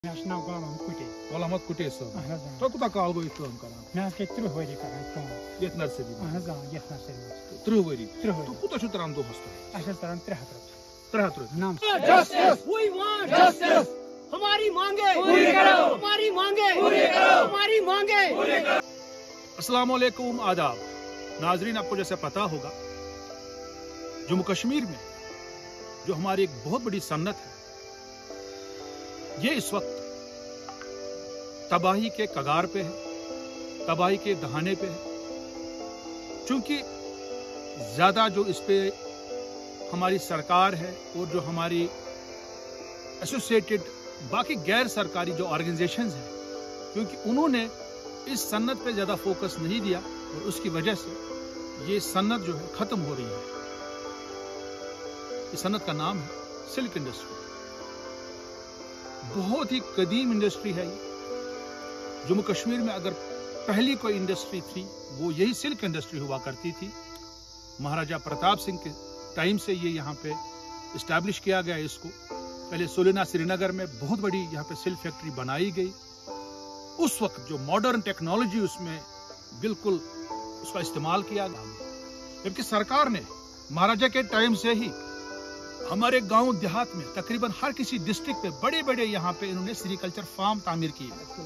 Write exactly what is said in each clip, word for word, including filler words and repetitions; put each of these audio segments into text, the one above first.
مےٚ ناو غلام محمد کُٹے غلام محمد کُٹے صٲب اہن حظ تۄہہِ کوٗتاہ کال گوٚو یہِ کٲم کران مےٚ حظ گٔے تٕرٛہ ؤری کران کٲم یتھ نرسری منٛز اہن حظ آ یتھ نرسری منٛز تٕرٛہ ؤری تٕرٛہ ؤری تہٕ کوٗتاہ چھُو تران دۄہس تۄہہِ اَسہِ حظ تران ترٛےٚ ہتھ رۄپیہِ ترٛےٚ ہتھ رۄپیہِ نام We want justice. ہماری مانگے پوری کرو ہماری مانگے پوری کرو ہماری مانگے السلام علیکم آداب ناظرین، آپ کو جیسے پتا ہوگا جموں کشمیر میں جو ہماری ایک بہت بڑی صنعت ہے یہ اس وقت تباہی کے کگار پہ ہے، تباہی کے دہانے پہ ہے، چونکہ زیادہ جو اس پہ ہماری سرکار ہے اور جو ہماری ایسوسیٹڈ باقی غیر سرکاری جو آرگنائزیشنز ہیں، کیونکہ انہوں نے اس صنعت پہ زیادہ فوکس نہیں دیا اور اس کی وجہ سے یہ صنعت جو ہے ختم ہو رہی ہے۔ اس صنعت کا نام ہے سلک انڈسٹری، بہت ہی قدیم انڈسٹری ہے یہ۔ جموں کشمیر میں اگر پہلی کوئی انڈسٹری تھی وہ یہی سلک انڈسٹری ہوا کرتی تھی۔ مہاراجہ پرتاپ سنگھ کے ٹائم سے یہ یہاں پہ اسٹیبلش کیا گیا اس کو۔ پہلے سولینا سری نگر میں بہت بڑی یہاں پہ سلک فیکٹری بنائی گئی۔ اس وقت جو ماڈرن ٹیکنالوجی اس میں بالکل اس کا استعمال کیا گیا، جبکہ سرکار نے مہاراجہ کے ٹائم سے ہی ہمارے گاؤں دیہات میں تقریباً ہر کسی ڈسٹرکٹ پہ بڑے بڑے یہاں پہ انہوں نے سیریکلچر فارم تعمیر کیے،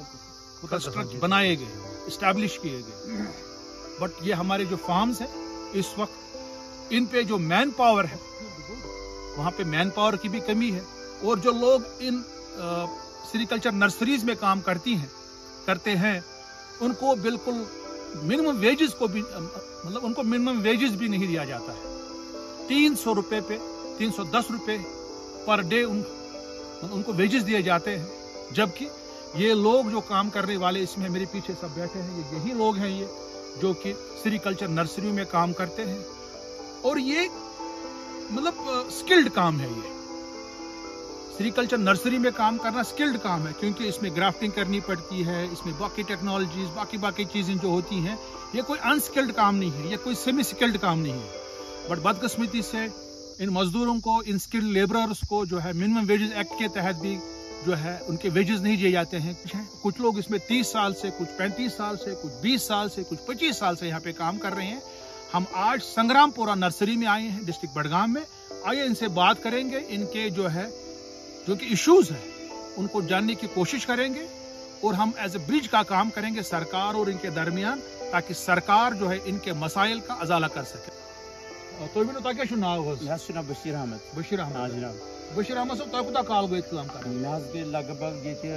بنائے گئے، اسٹیبلش کیے گئے۔ بٹ یہ ہمارے جو فارمز ہیں اس وقت ان پہ جو مین پاور ہے وہاں پہ مین پاور کی بھی کمی ہے، اور جو لوگ ان سیریکلچر نرسریز میں کام کرتی ہیں کرتے ہیں ان کو بالکل منیمم ویجز کو بھی مطلب ان کو منیمم ویجز بھی نہیں دیا جاتا ہے۔ تین سو روپے پہ تین سو دس روپے پر ڈے ان, ان کو ویجز دیے جاتے ہیں، جبکہ یہ لوگ جو کام کرنے والے اس میں میرے پیچھے سب بیٹھے ہیں، یہ یہی لوگ ہیں یہ جو کہ سیریکلچر نرسری میں کام کرتے ہیں، اور یہ مطلب سکلڈ کام ہے۔ یہ سیریکلچر نرسری میں کام کرنا سکلڈ کام ہے، کیونکہ اس میں گرافٹنگ کرنی پڑتی ہے، اس میں باقی ٹیکنالوجیز باقی باقی چیزیں جو ہوتی ہیں، یہ کوئی انسکلڈ کام نہیں ہے، یہ کوئی سیمی سکلڈ کام نہیں ہے۔ بٹ بدقسمتی سے ان مزدوروں کو، ان سکلڈ لیبررز کو جو ہے منیمم ویجز ایکٹ کے تحت بھی جو ہے ان کے ویجز نہیں دیے جاتے ہیں۔ کچھ لوگ اس میں تیس سال سے، کچھ پینتیس سال سے، کچھ بیس سال سے، کچھ پچیس سال سے یہاں پہ کام کر رہے ہیں۔ ہم آج سنگرام پورہ نرسری میں آئے ہیں ڈسٹرکٹ بڈگام میں، آئیے ان سے بات کریں گے، ان کے جو ہے جو کہ ایشوز ہیں ان کو جاننے کی کوشش کریں گے، اور ہم ایز اے برج کا کام کریں گے سرکار اور ان کے درمیان، تاکہ سرکار جو ہے ان کے مسائل کا ازالہ کر سکے۔ تو بھی تک کیا ناو حظ؟ مےٚ حظ چھُ ناو بشیٖر احمد۔ بشیر آ احمد جناب، بشیر احمد صٲب، تۄہہِ کوٗتاہ کال گوٚو ییٚتہِ کٲم کران؟ مےٚ حظ گٔے لگ بگ ییٚتہِ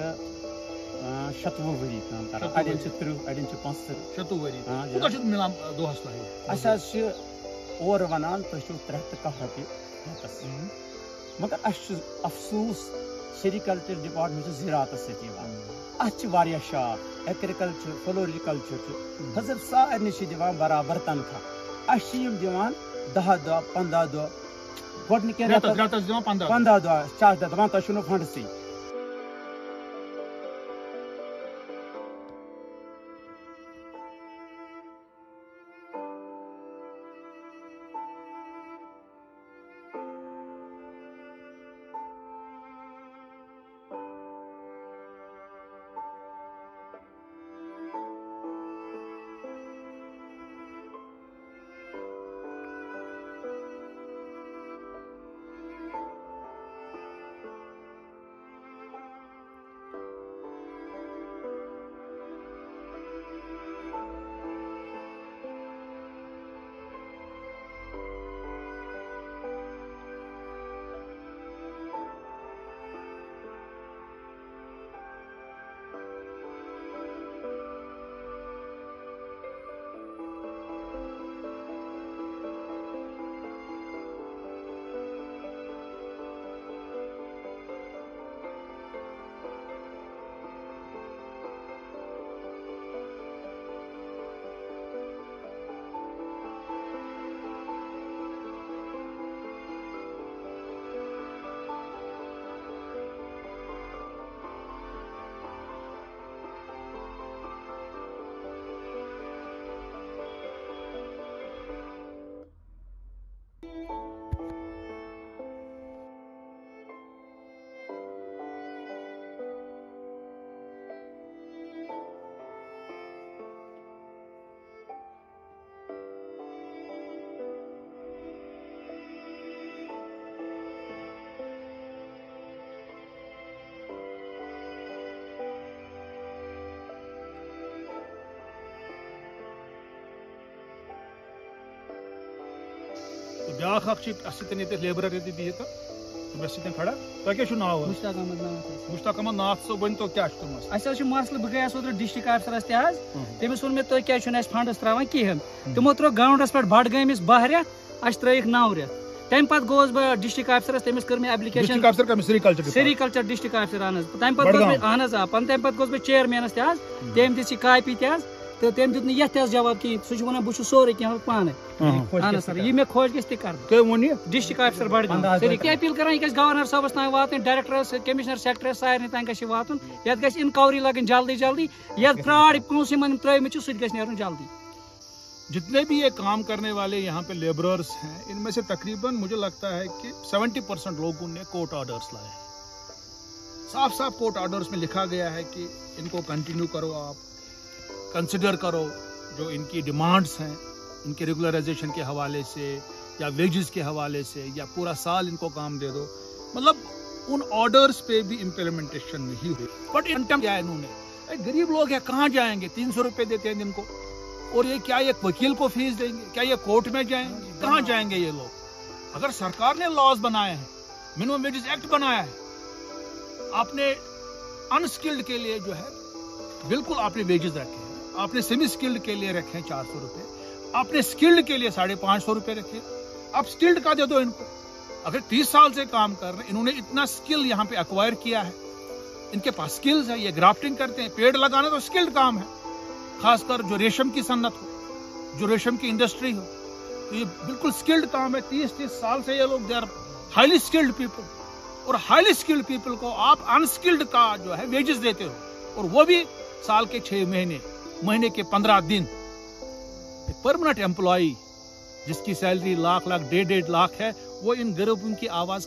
شتوُہ ؤری کٲم کران، شتوُہ اَڑٮ۪ن ؤری۔ چھِ تٕرٛہ اَڑٮ۪ن چھِ پانٛژتٕرٛہ۔ شتوُہ ؤری آ جناب۔ کوٗتاہ چھُ مِلان دۄہس تۄہہِ؟ اَسہِ حظ چھِ اورٕ وَنان تُہۍ چھِو ترٛےٚ ہَتھ تہٕ کاہ رۄپیہِ رٮ۪تس، مگر اَسہِ چھُ افسوٗس سیریکلچر ڈپارٹمنٹ چھُ زِراعتس سۭتۍ یِوان، اَتھ چھِ واریاہ شاخ، ایگرِکلچر فلورِکلچر چھُ، حضر سارنٕے چھِ دِوان برابر تنخواہ، اَسہِ چھِ یِم دِوان دہ دۄہ پنٛداہ دۄہ، گۄڈنِکٮ۪ن رٮ۪تس رٮ۪تن رٮ۪تس دِوان پنٛداہ پنٛداہ دۄہ چھِ اَتھ دَپان تۄہہِ چھُنہٕ فنڈسٕے۔ بیاکھ اکھ چھ اسیتن یت لیبرر یت بہت تو بس سیتن کھڑا تو کیا ناو مشتاق احمد ناتھ مشتاق احمد ناتھ صٲب ؤنۍ تو کیا تم اَسہِ حظ چھُ مسلہٕ بہٕ گٔیاس اوترٕ ڈِسٹرک آفسرس تہِ حظ تٔمِس ووٚن مےٚ تُہۍ کیٛازِ چھُنہٕ اَسہِ فنڈس ترٛاوان کِہیٖنۍ تِمو ترٛوو گراوُنڈس پٮ۪ٹھ بڈگٲمِس باہ رٮ۪تھ اَسہِ ترٛٲیِکھ نو رٮ۪تھ تَمہِ پتہٕ گوٚوُس بہٕ ڈِسٹرک آفسرس تٔمِس کٔر مےٚ application sericulture sericulture district officer اہن حظ تَمہِ پتہٕ گوٚوُس بہٕ اہن حظ آ پتہٕ تَمہِ پتہٕ گوٚوُس بہٕ چیرمینس تہِ حظ تٔمۍ دِژ یہِ کاپی تہِ حظ تہٕ تٔمۍ دیُت نہٕ یتھ تہِ حظ جواب کِہیٖنۍ سُہ چھُ ونان بہٕ چھُس سورُے کینٛہہ پانے اہن حظ سر یہِ مےٚ خۄش گژھِ تہِ کرٕ تُہۍ ؤنِو ڈِسٹرک آفسر بڈگام سٲری اپیٖل کران یہِ گژھِ گورنر صٲبس تام واتٕنۍ ڈایریکٹرس کمشنر سیکٹرس سارنٕے تام گژھِ یہِ واتُن یتھ گژھِ انکوری لگٕنۍ جلدی جلدی یتھ فراڈ پونٛسہٕ یِمن ترٲومٕتۍ چھِ سُہ تہِ گژھِ نیرُن جلدی جتنے بھی یہ کام کرنے والے یہاں پہ لیبررس ہیں ان میں سے تقریباً مجھے لگتا ہے کہ سیونٹی پرسینٹ لوگوں نے کورٹ آرڈرس لائے ہیں صاف صاف کورٹ آرڈرس میں لکھا گیا ہے کہ ان کو کنٹینیو کرو آپ کنسیڈر کرو جو ان کی ڈیمانڈس ہیں ان کے ریگولرائزیشن کے حوالے سے یا ویجز کے حوالے سے یا پورا سال ان کو کام دے دو مطلب ان آرڈرس پہ بھی امپلیمنٹیشن نہیں ہوئی بٹ انٹم کیا ہے انہوں نے غریب لوگ ہیں کہاں جائیں گے تین سو روپے دیتے ہیں دن کو اور یہ کیا ایک وکیل کو فیس دیں گے کیا یہ کورٹ میں جائیں گے کہاں جائیں گے یہ لوگ اگر سرکار نے لاز بنائے ہیں منیمم ویجز ایکٹ بنایا ہے آپ نے انسکلڈ کے لیے جو ہے بالکل آپ نے ویجز رکھے ہیں آپ نے سیمی اسکلڈ کے لیے رکھے ہیں چار سو روپے آپ نے اسکلڈ کے لیے ساڑھے پانچ سو روپے رکھے آپ اسکلڈ کا دے دو ان کو اگر تیس سال سے کام کر رہے ہیں انہوں نے اتنا اسکل یہاں پہ ایکوائر کیا ہے ان کے پاس اسکلز ہے یہ گرافٹنگ کرتے ہیں پیڑ لگانا تو اسکلڈ کام ہے خاص کر جو ریشم کی صنعت ہو جو ریشم کی انڈسٹری ہو تو یہ بالکل اسکلڈ کام ہے تیس تیس سال سے یہ لوگ they are highly skilled people اور ہائیلی اسکلڈ پیپل کو آپ انسکلڈ کا جو ہے ویجز دیتے ہو اور وہ بھی سال کے چھ مہینے مہینے کے پندرہ دن ایک پرماننٹ امپلائی جس کی سیلری لاکھ لاکھ ڈیڑھ ڈیڑھ لاکھ ہے وہ ان غریبوں کی آواز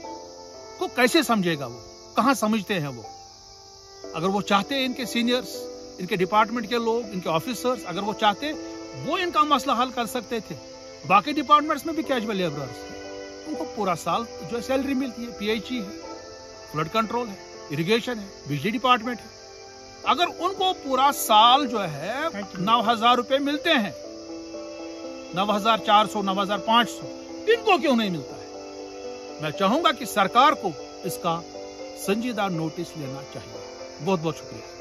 کو کیسے سمجھے گا وہ کہاں سمجھتے ہیں وہ اگر وہ چاہتے ہیں ان کے سینئرز ان کے ڈپارٹمنٹ کے لوگ ان کے آفیسرز اگر وہ چاہتے وہ ان کا مسئلہ حل کر سکتے تھے باقی ڈپارٹمنٹس میں بھی کیجول لیبررز ہیں ان کو پورا سال جو سیلری ملتی ہے پی ایچ ای ہے فلڈ کنٹرول ہے اریگیشن ہے بجلی ڈپارٹمنٹ ہے اگر ان کو پورا سال جو ہے نو ہزار روپے ملتے ہیں نو ہزار چار سو نو ہزار پانچ سو ان کو کیوں نہیں ملتا ہے میں چاہوں گا کہ سرکار کو اس کا سنجیدہ نوٹس لینا چاہیے بہت بہت شکریہ